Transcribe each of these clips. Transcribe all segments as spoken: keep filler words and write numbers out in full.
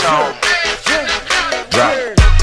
on. Drop.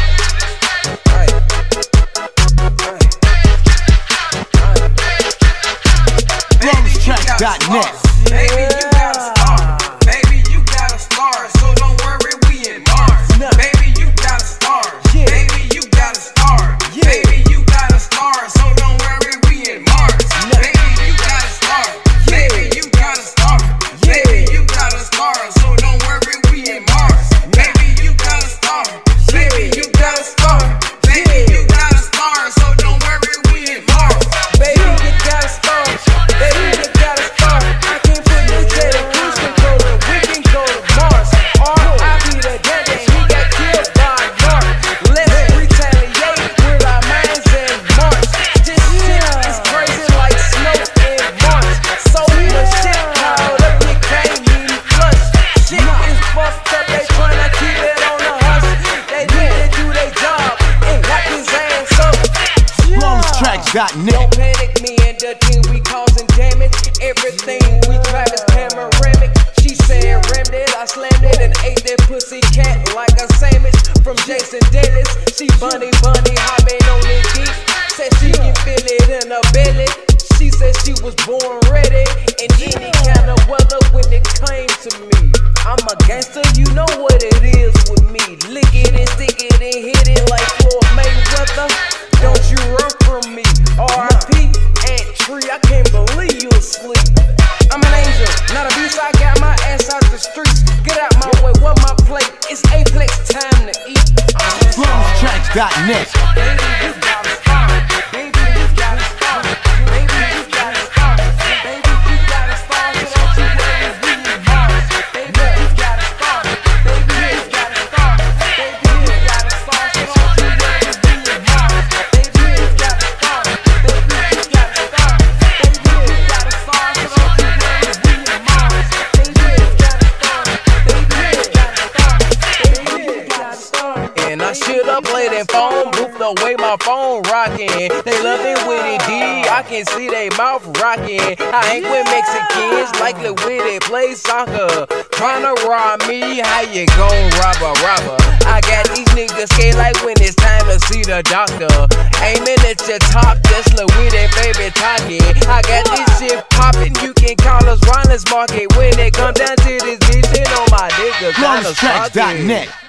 Flawless tracks dot net. Baby, you got a star. Baby, you got a star. So don't worry, we in Mars. Baby, you got a star. Baby, you got a star. Baby, you got a star. So don't worry, we in Mars. Baby, you got a star. Baby, you got a star. Baby, you got a star. So don't worry, we in Mars. Baby, you got a star. Baby, you got a star. Baby, you got a star. So don't worry, we in Mars. Baby, you got a star. Baby, you got a star. I can put the jet in cruise control and we can go to Mars. R I P the dead and he got killed by Mark. Let's retaliate with our minds in March. This shit is crazy like snow in March. So much shit piled up, you can't even flush. Shit is fucked up, they tryna keep it on the hush. They need to do their job and lock his ass up. Flawless tracks dot net. Don't panic, me and the team, we causing damage. Everything we drive is panoramic. She said rammed it, I slammed it and ate that pussy cat like a sandwich. From Jason Dallas, she bunny bunny hopping on the geek. Said she can feel it in her belly. She said she was born ready in any kind of weather when it came to me. I'm a gangster, you know what it is with me. Lick it and stick it and hit it like Floyd Mayweather. Don't you run from me. R I P Aunt Tree, I can't believe you asleep. I'm an angel, not a beast. I got my ass out the streets. Get out my way, what my plate? It's Aplex time to eat. Flawless tracks dot net. Baby, you got a star. Baby, you got a star. Baby, you got a star. Baby, you got a star. So don't you worry, we in Mars. Baby, you got a star. Baby, you got a star. Baby, you got a star. So don't you worry, we in Mars. Baby, you got a star. Baby, you got a star. Baby, you got a star. So don't you worry, we in Mars. Baby, you got a star. Baby, you got a star. Baby, you got a star. And I shoulda played that phone booth the way my phone rockin'. They love it with it D, I can see they mouth rockin'. I hang with Mexicans likely with it play soccer. Tryna rob me, how you gon' rob a robber? I got these niggas scared like when it's time to see the doctor. Aiming at your top, just look with it, baby, talking. I got this shit poppin', you can call us Ronald's Market. When it come down to this bitch, you know my niggas Flawless tracks dot net.